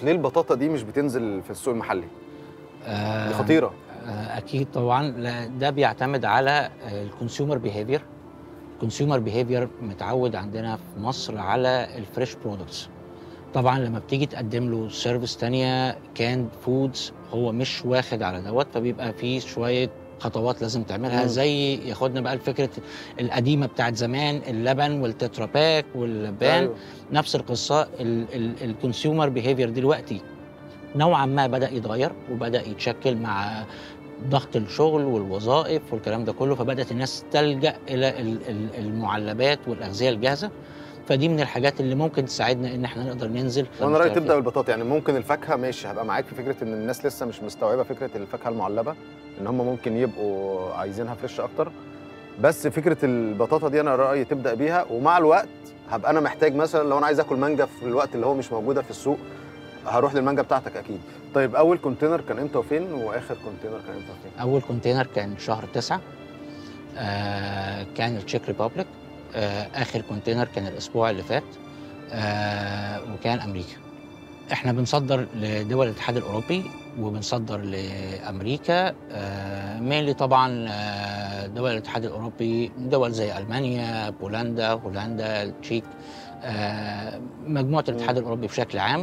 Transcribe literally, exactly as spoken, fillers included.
ليه البطاطا دي مش بتنزل في السوق المحلي؟ آه دي خطيره. آه اكيد طبعا. ده بيعتمد على الكونسيومر بيهيفير. الكونسيومر بيهيفير متعود عندنا في مصر على الفريش برودكتس. طبعا لما بتيجي تقدم له سيرفيس تانية كان فودز هو مش واخد على دوت، فبيبقى فيه شويه خطوات لازم تعملها. مم. زي ياخدنا بقى الفكره القديمه بتاعت زمان، اللبن والتترا باك والبان. أيوه. نفس القصه. الكونسيومر بيهيفير دلوقتي نوعا ما بدا يتغير وبدا يتشكل مع ضغط الشغل والوظائف والكلام ده كله، فبدات الناس تلجا الى المعلبات والاغذيه الجاهزه. فدي من الحاجات اللي ممكن تساعدنا ان احنا نقدر ننزل. وانا رايي تبدا بالبطاطا. يعني ممكن الفاكهه ماشي، هبقى معاك في فكره ان الناس لسه مش مستوعبه فكره الفاكهه المعلبه، ان هم ممكن يبقوا عايزينها فريش اكتر. بس فكره البطاطا دي انا رايي تبدا بيها، ومع الوقت هبقى انا محتاج مثلا لو انا عايز اكل مانجا في الوقت اللي هو مش موجوده في السوق، هروح للمانجا بتاعتك اكيد. طيب اول كونتينر كان امتى وفين، واخر كونتينر كان امتى وفين؟ اول كونتينر كان شهر تسعة، آه كان التشيك ريبابليك. آه اخر كونتينر كان الاسبوع اللي فات، آه وكان امريكا. احنا بنصدر لدول الاتحاد الاوروبي وبنصدر لامريكا. آه مينلي طبعا آه دول الاتحاد الاوروبي، دول زي المانيا، بولندا، هولندا، التشيك، آه مجموعه الاتحاد الاوروبي بشكل عام.